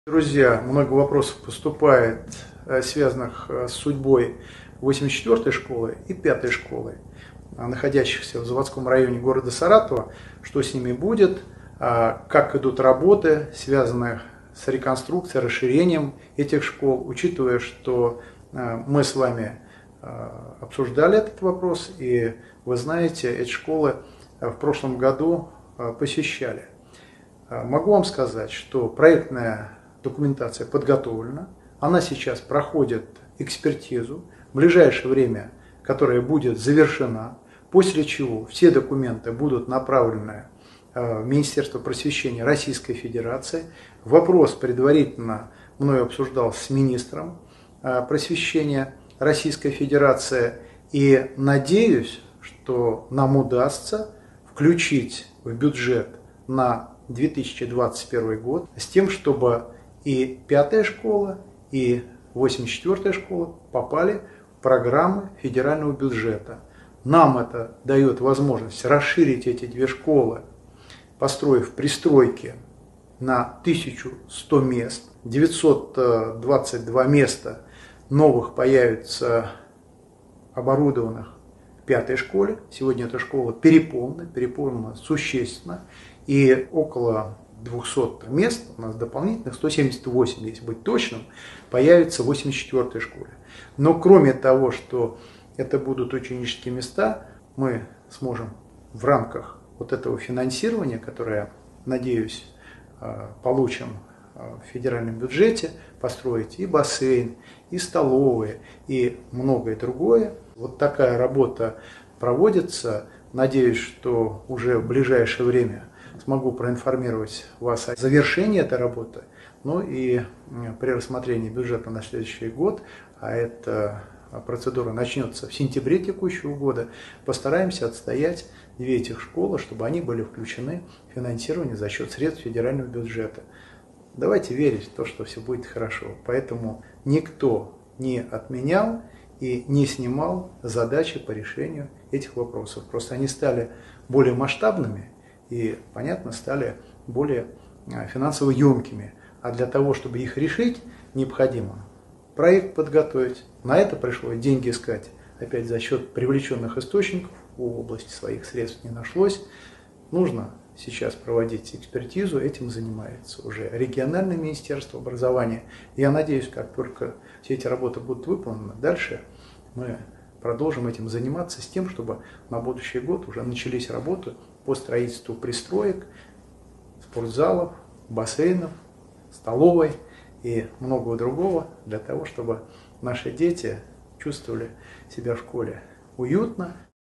Друзья, много вопросов поступает, связанных с судьбой 84-й школы и 5-й школы, находящихся в заводском районе города Саратова. Что с ними будет, как идут работы, связанные с реконструкцией, расширением этих школ, учитывая, что мы с вами обсуждали этот вопрос, и вы знаете, эти школы в прошлом году посещали. Могу вам сказать, что проектная документация подготовлена, она сейчас проходит экспертизу, в ближайшее время, которая будет завершена, после чего все документы будут направлены в Министерство просвещения Российской Федерации. Вопрос предварительно мною обсуждался с министром просвещения Российской Федерации, и надеюсь, что нам удастся включить в бюджет на 2021 год с тем, чтобы и 5-я школа, и 84-я школа попали в программы федерального бюджета. Нам это дает возможность расширить эти две школы, построив пристройки на 1100 мест, 922 места новых появится оборудованных в 5-й школе. Сегодня эта школа переполнена существенно, и около 200 мест, у нас дополнительных, 178, если быть точным, появится в 84-й школе. Но кроме того, что это будут ученические места, мы сможем в рамках вот этого финансирования, которое, надеюсь, получим в федеральном бюджете, построить и бассейн, и столовые, и многое другое. Вот такая работа проводится. Надеюсь, что уже в ближайшее время смогу проинформировать вас о завершении этой работы, ну и при рассмотрении бюджета на следующий год, а эта процедура начнется в сентябре текущего года, постараемся отстоять две этих школы, чтобы они были включены в финансирование за счет средств федерального бюджета. Давайте верить в то, что все будет хорошо. Поэтому никто не отменял и не снимал задачи по решению этих вопросов. Просто они стали более масштабными и, понятно, стали более финансово емкими. А для того, чтобы их решить, необходимо проект подготовить. На это пришлось деньги искать. Опять за счет привлеченных источников в области своих средств не нашлось. Нужно сейчас проводить экспертизу, этим занимается уже региональное министерство образования. Я надеюсь, как только все эти работы будут выполнены, дальше мы продолжим этим заниматься с тем, чтобы на будущий год уже начались работы по строительству пристроек, спортзалов, бассейнов, столовой и многого другого, для того, чтобы наши дети чувствовали себя в школе уютно.